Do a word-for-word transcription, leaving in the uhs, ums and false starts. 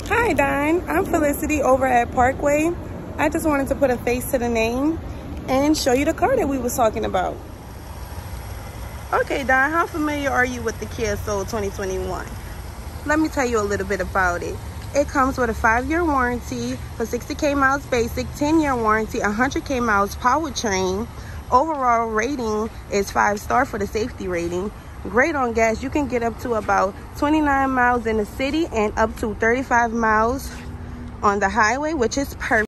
Hi, Dine. I'm Felicity over at Parkway. I just wanted to put a face to the name and show you the car that we was talking about. Okay, Dine, how familiar are you with the Kia Soul twenty twenty-one? Let me tell you a little bit about it. It comes with a five-year warranty for sixty K miles basic, ten-year warranty, one hundred K miles powertrain. Overall rating is five star for the safety rating. Great on gas. You can get up to about twenty-nine miles in the city and up to thirty-five miles on the highway, which is perfect.